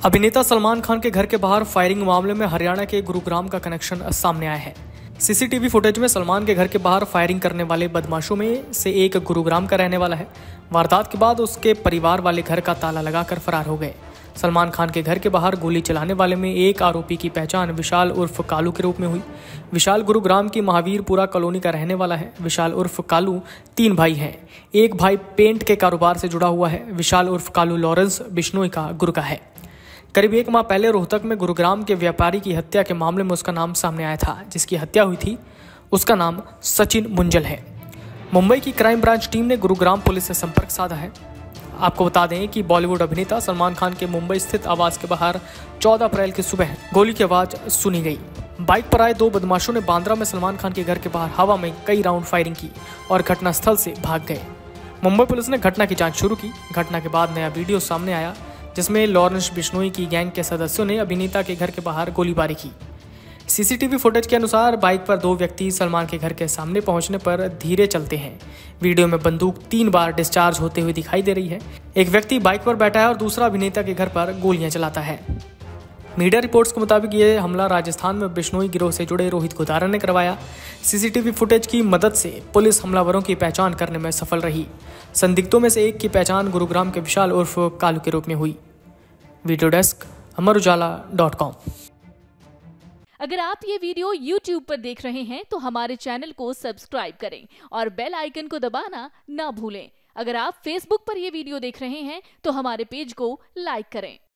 अभिनेता सलमान खान के घर के बाहर फायरिंग मामले में हरियाणा के गुरुग्राम का कनेक्शन सामने आया है। सीसीटीवी फुटेज में सलमान के घर के बाहर फायरिंग करने वाले बदमाशों में से एक गुरुग्राम का रहने वाला है। वारदात के बाद उसके परिवार वाले घर का ताला लगाकर फरार हो गए। सलमान खान के घर के बाहर गोली चलाने वाले में एक आरोपी की पहचान विशाल उर्फ कालू के रूप में हुई। विशाल गुरुग्राम की महावीरपुरा कॉलोनी का रहने वाला है। विशाल उर्फ कालू 3 भाई हैं। एक भाई पेंट के कारोबार से जुड़ा हुआ है। विशाल उर्फ कालू लॉरेंस बिश्नोई का गुर का है। करीब 1 माह पहले रोहतक में गुरुग्राम के व्यापारी की हत्या के मामले में उसका नाम सामने आया था। जिसकी हत्या हुई थी उसका नाम सचिन मुंजल है। मुंबई की क्राइम ब्रांच टीम ने गुरुग्राम पुलिस से संपर्क साधा है। आपको बता दें कि बॉलीवुड अभिनेता सलमान खान के मुंबई स्थित आवास के बाहर 14 अप्रैल की सुबह गोली की आवाज सुनी गई। बाइक पर आए 2 बदमाशों ने बांद्रा में सलमान खान के घर के बाहर हवा में कई राउंड फायरिंग की और घटनास्थल से भाग गए। मुंबई पुलिस ने घटना की जांच शुरू की। घटना के बाद नया वीडियो सामने आया जिसमें लॉरेंस बिश्नोई की गैंग के सदस्यों ने अभिनेता के घर के बाहर गोलीबारी की। सीसीटीवी फुटेज के अनुसार बाइक पर 2 व्यक्ति सलमान के घर के सामने पहुंचने पर धीरे चलते हैं। वीडियो में बंदूक 3 बार डिस्चार्ज होते हुए दिखाई दे रही है। एक व्यक्ति बाइक पर बैठा है और दूसरा अभिनेता के घर पर गोलियां चलाता है। मीडिया रिपोर्ट्स के मुताबिक ये हमला राजस्थान में बिश्नोई गिरोह से जुड़े रोहित गोदारा ने करवाया। सीसीटीवी फुटेज की मदद से पुलिस हमलावरों की पहचान करने में सफल रही। संदिग्धों में से एक की पहचान गुरुग्राम के विशाल उर्फ कालू के रूप में हुई। Video desk amarujala dot com. अगर आप ये वीडियो YouTube पर देख रहे हैं तो हमारे चैनल को सब्सक्राइब करें और बेल आइकन को दबाना ना भूलें। अगर आप Facebook पर ये वीडियो देख रहे हैं तो हमारे पेज को लाइक करें।